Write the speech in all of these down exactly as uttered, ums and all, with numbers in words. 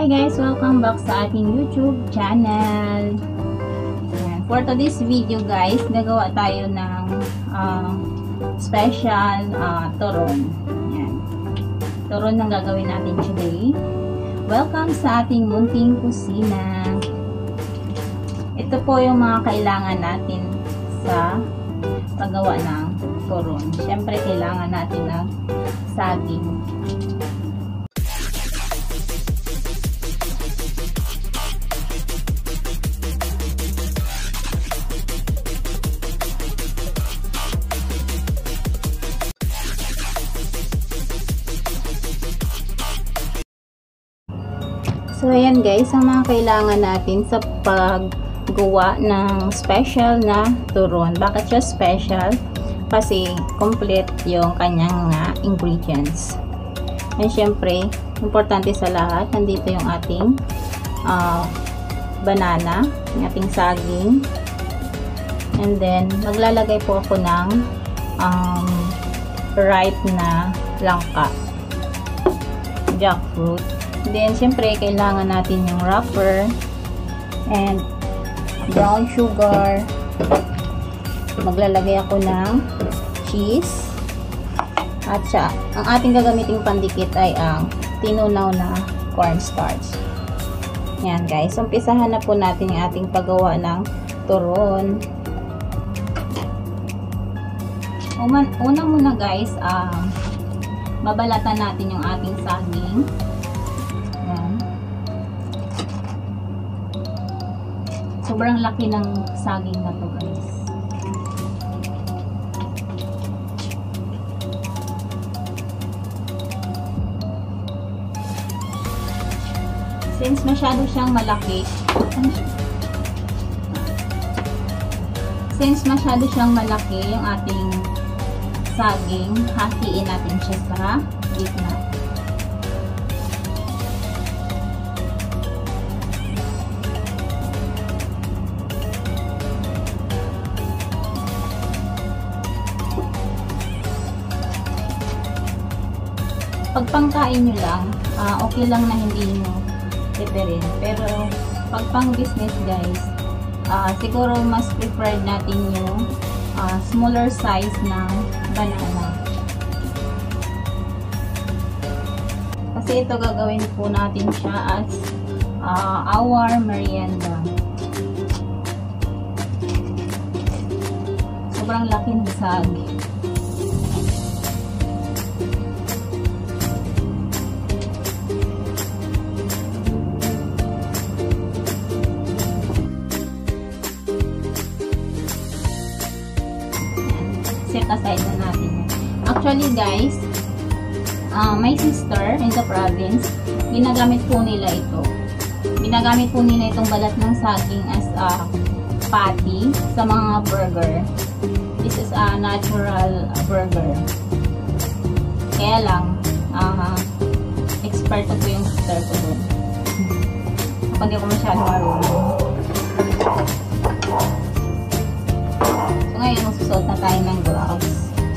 Hi guys! Welcome back sa ating YouTube channel. Ayan. For today's video guys, gagawa tayo ng uh, special uh, turon. Ayan. Turon ang gagawin natin today. Welcome sa ating munting kusina. Ito po yung mga kailangan natin sa paggawa ng turon. Siyempre kailangan natin ng saging. So, ayan guys, ang mga kailangan natin sa paggawa ng special na turon. Bakit siya special? Kasi complete yung kanyang uh, ingredients. And syempre, importante sa lahat, nandito yung ating uh, banana, yung ating saging. And then, maglalagay po ako ng um, ripe na langka, jackfruit. Then, syempre, kailangan natin yung wrapper and brown sugar. Maglalagay ako ng cheese. At siya, ang ating gagamiting pandikit ay ang tinunaw na cornstarch. Yan guys. Umpisahan na po natin yung ating paggawa ng turon. Una, una muna guys, um, babalatan natin yung ating saging. Sobrang laki ng saging na to guys. Since masyado siyang malaki, since masyado siyang malaki yung ating saging, hatiin natin siya sa gitna. Pag pangkain nyo lang, uh, okay lang na hindi nyo tipirin. Pero, pag pang business guys, uh, siguro mas preferred natin yung uh, smaller size ng banana. Kasi ito gagawin po natin siya as uh, our merienda. Sobrang laki ng saging. Set aside na natin. Actually guys, uh, my sister in the province, ginagamit po nila ito. Ginagamit po nila itong balat ng saging as a patty sa mga burger. This is a natural burger. Kaya lang, uh, expert po yung sister ko doon. Kapag di ko masyado marunong. So ngayon, magsusot na tayo ng gloves.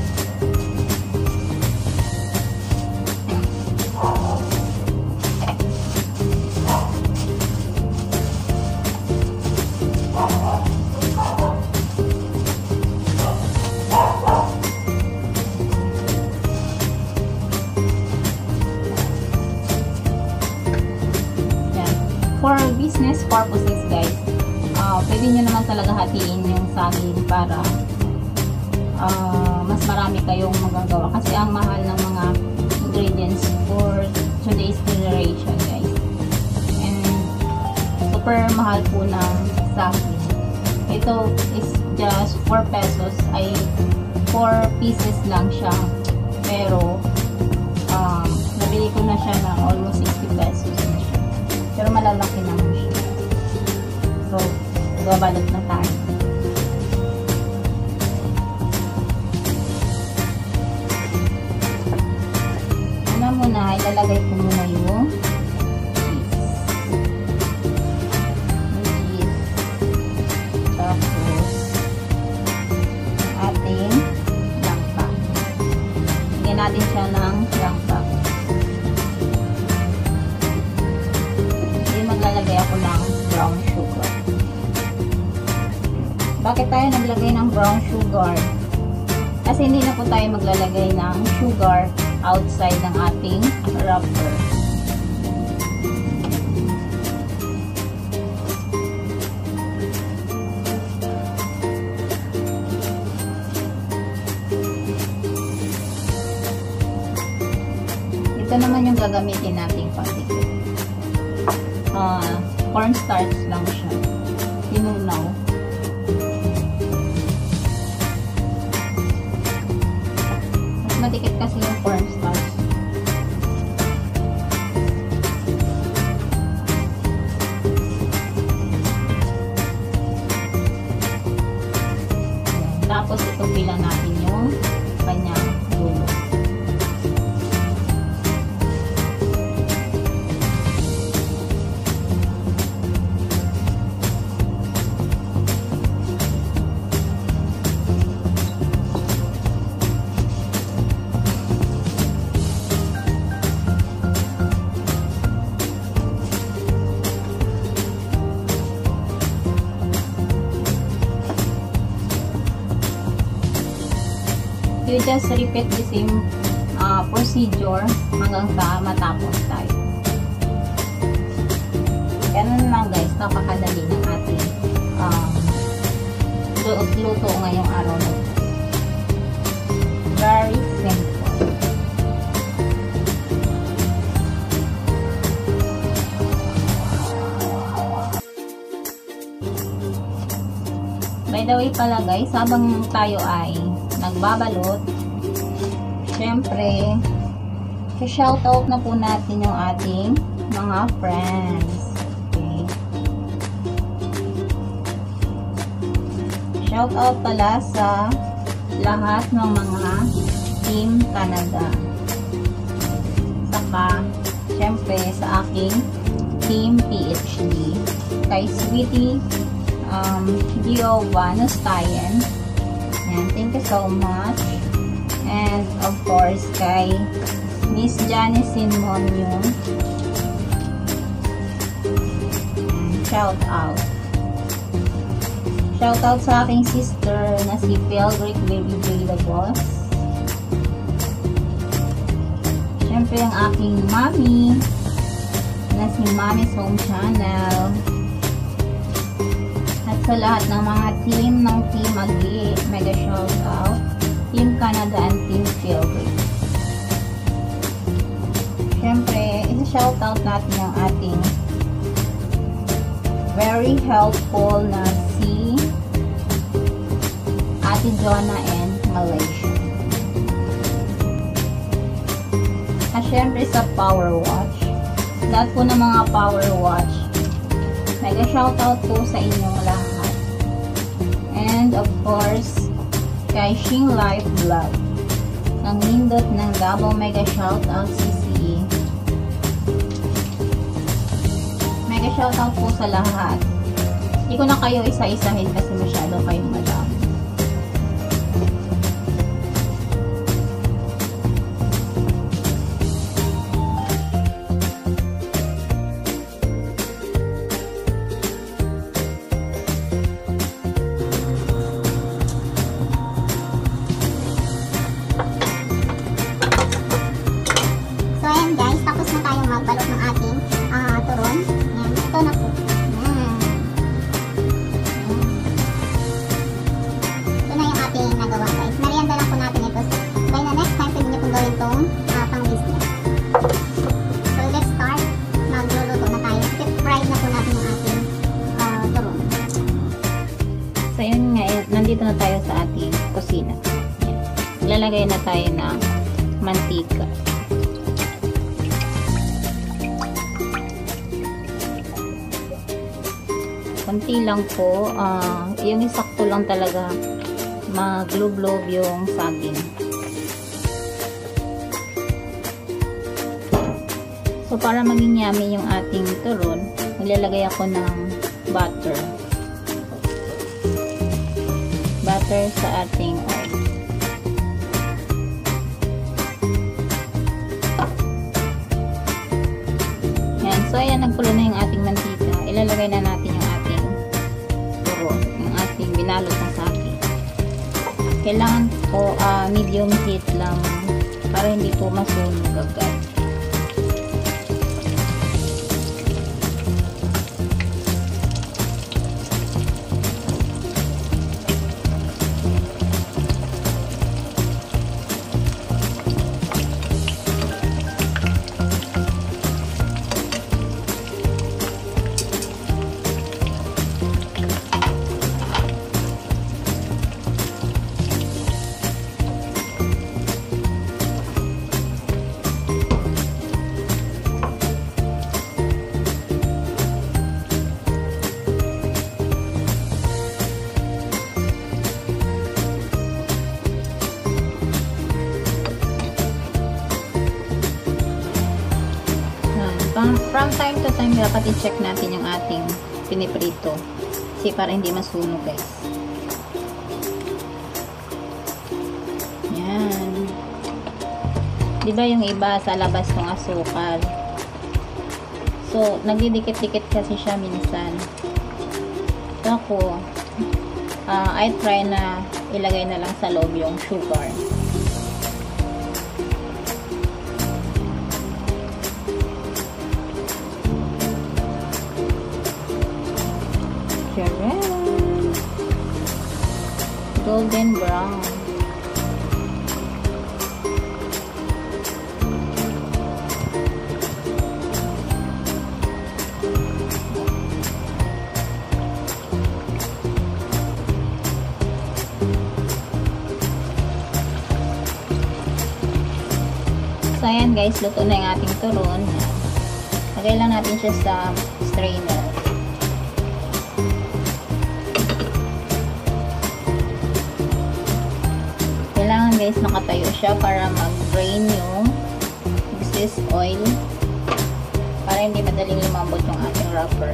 For business purposes guys, uh, pwede nyo naman talaga hatiin yung saging para uh, mas marami kayong magagawa kasi ang mahal ng mga ingredients for today's generation guys, and super mahal po ng saging. Ito is just four pesos, ay four pieces lang siya, pero um, nabili ko na siya ng almost sixty pesos na siya. Pero malalaki naman siya. So, gabalot na tayo. Una muna, ilalagay ko muna yung cheese. Yung cheese. Tapos, ating langka. Lagyan natin siya ng langka. Bakit tayo naglagay ng brown sugar? Kasi hindi na po tayo maglalagay ng sugar outside ng ating wrapper. Ito naman yung gagamitin nating patikit. Uh, cornstarch lang siya. Tinunaw. Mas madikit kasi yung cornstarch. Tapos itong bilang natin yung kanyang dulo. You just repeat the same uh, procedure hanggang sa matapos tayo. Ganun lang guys, napakadali ng ating um, luto ngayong araw na ito. Very simple. By the way pala guys, habang tayo ay nagbabalot, syempre shoutout na po natin yung ating mga friends. Okay. Shoutout pala sa lahat ng mga Team Canada. Saka syempre sa aking Team P H D, kay Sweetie um, Giovanustayan. And thank you so much. And of course kay Miss Janice Monyon. Shout out. Shout out sa aking sister na si Pelgrick Baby J the Boss. Siyempre ang aking mommy na si Mommy's Home Channel. At sa lahat ng mga team ng Team Agi, mega shout out. Team Canada and Team Pelgrick. Siyempre, isa-shout out natin yung ating very helpful na si Ate Jonah and Malaysia. At syempre sa Power Watch. Lahat po ng mga Power Watch, mega shoutout po sa inyong lahat. And of course, kay Shing Life Vlog. Ang nindot ng Davao, mega shoutout si C E. Mega shoutout po sa lahat. Hindi ko na kayo isa-isahin kasi masyado kayong madami. Magbalot ng ating uh, turon. Ayan, ito na po. Ayan. Ito na yung ating nagawa guys. Merienda lang po natin ito. By the next time, pwede nyo po gawin itong uh, pang business. So let's start. Magluluto na tayo. Deep fried na po natin yung ating uh, turon. So yun nga, nandito na tayo sa ating kusina. Ayan. Lalagay na tayo ng mantika. Konti lang po, uh, yung isakto lang talaga mag-glob-glob yung saging. So para maging yummy yung ating turon, nilalagay ako ng butter. Butter sa ating oil. Yan, so ayan, nagkulo na yung ating mantika. Ilalagay na natin yung ating turon, yung ating binalot ng sake. Kailangan po uh, medium heat lang para hindi po masunog agad. From time to time, dapat i-check natin yung ating piniprito. Kasi para hindi masunog, guys. Yan. Diba yung iba sa labas ng asukal? So, nagdidikit-dikit kasi siya minsan. So, ako, uh, I try na ilagay na lang sa loob yung sugar. Golden brown. So, ayan guys, luto na yung ating turon. Lagay lang natin siya sa strainer. Kailangan guys nakatayo siya para mag-drain yung excess oil para hindi madaling lumambot yung ating wrapper.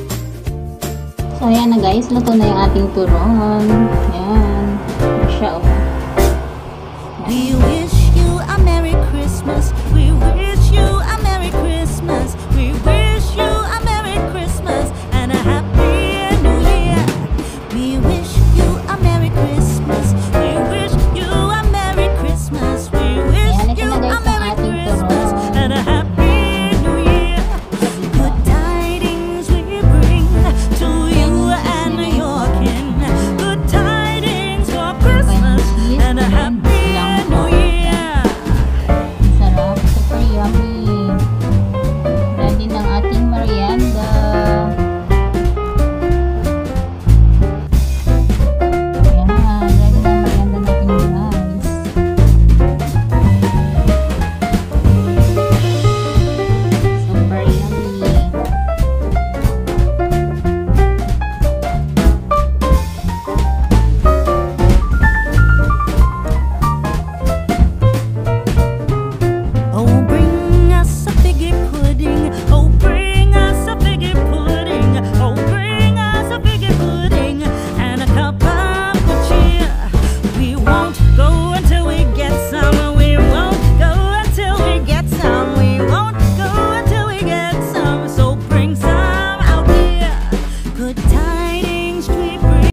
So, ayan na guys. Luto na yung ating turon. Ayan. Siya, oh.